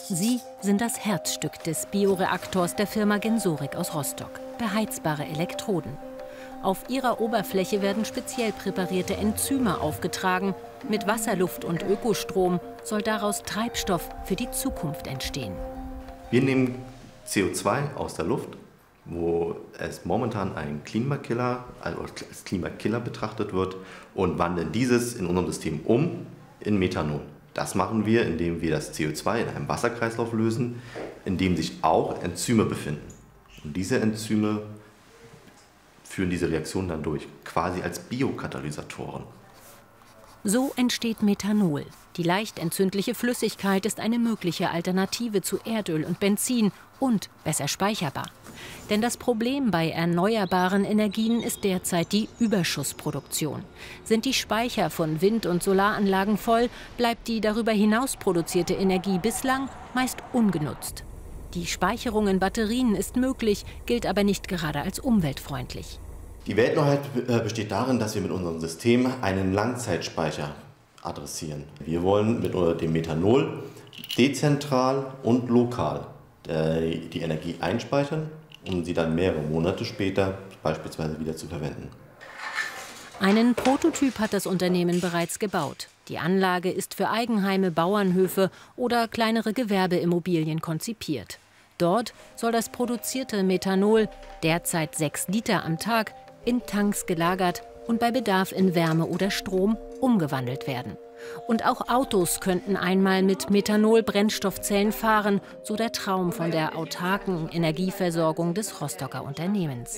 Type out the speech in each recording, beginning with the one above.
Sie sind das Herzstück des Bioreaktors der Firma Gensorik aus Rostock. Beheizbare Elektroden. Auf ihrer Oberfläche werden speziell präparierte Enzyme aufgetragen. Mit Wasserluft und Ökostrom soll daraus Treibstoff für die Zukunft entstehen. Wir nehmen CO2 aus der Luft, wo es momentan ein Klimakiller, also als Klimakiller betrachtet wird, und wandeln dieses in unserem System um in Methanol. Das machen wir, indem wir das CO2 in einem Wasserkreislauf lösen, in dem sich auch Enzyme befinden. Und diese Enzyme führen diese Reaktion dann durch, quasi als Biokatalysatoren. So entsteht Methanol. Die leicht entzündliche Flüssigkeit ist eine mögliche Alternative zu Erdöl und Benzin und besser speicherbar. Denn das Problem bei erneuerbaren Energien ist derzeit die Überschussproduktion. Sind die Speicher von Wind- und Solaranlagen voll, bleibt die darüber hinaus produzierte Energie bislang meist ungenutzt. Die Speicherung in Batterien ist möglich, gilt aber nicht gerade als umweltfreundlich. Die Weltneuheit besteht darin, dass wir mit unserem System einen Langzeitspeicher adressieren. Wir wollen mit dem Methanol dezentral und lokal die Energie einspeichern, um sie dann mehrere Monate später beispielsweise wieder zu verwenden. Einen Prototyp hat das Unternehmen bereits gebaut. Die Anlage ist für Eigenheime, Bauernhöfe oder kleinere Gewerbeimmobilien konzipiert. Dort soll das produzierte Methanol, derzeit 6 Liter am Tag, in Tanks gelagert und bei Bedarf in Wärme oder Strom umgewandelt werden. Und auch Autos könnten einmal mit Methanol-Brennstoffzellen fahren, so der Traum von der autarken Energieversorgung des Rostocker Unternehmens.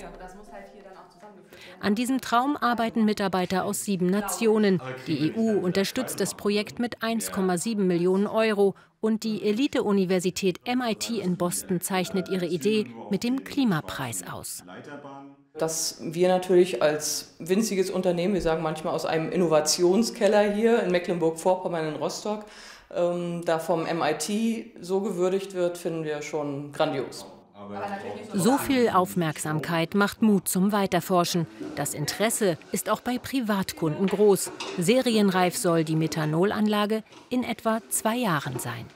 An diesem Traum arbeiten Mitarbeiter aus 7 Nationen. Die EU unterstützt das Projekt mit 1,7 Millionen € und die Elite-Universität MIT in Boston zeichnet ihre Idee mit dem Klimapreis aus. Dass wir natürlich als winziges Unternehmen, wir sagen manchmal aus einem Innovationskeller hier in Mecklenburg-Vorpommern in Rostock, da vom MIT so gewürdigt wird, finden wir schon grandios. So viel Aufmerksamkeit macht Mut zum Weiterforschen. Das Interesse ist auch bei Privatkunden groß. Serienreif soll die Methanolanlage in etwa 2 Jahren sein.